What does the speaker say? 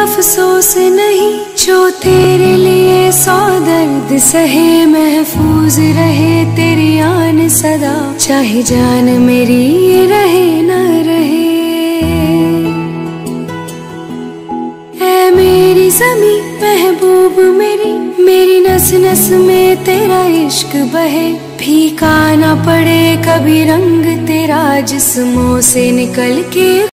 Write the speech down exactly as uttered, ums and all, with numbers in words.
अफसोस नहीं जो तेरे लिए सौ दर्द सहे, महफूज रहे तेरी आन सदा, चाहे जान मेरी ये रहे न रहे। ऐ मेरी ज़मीं महबूब मेरी, मेरी नस नस में तेरा इश्क बहे, फीका ना पड़े कभी रंग तेरा जिस्मों से निकल के।